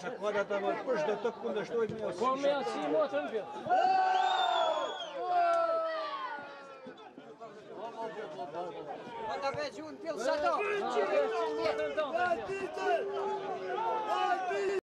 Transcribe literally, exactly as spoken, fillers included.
Agora estava depois da toque quando estou em meu. Começa a tranquilo. Manda ver junto, pelo sadão.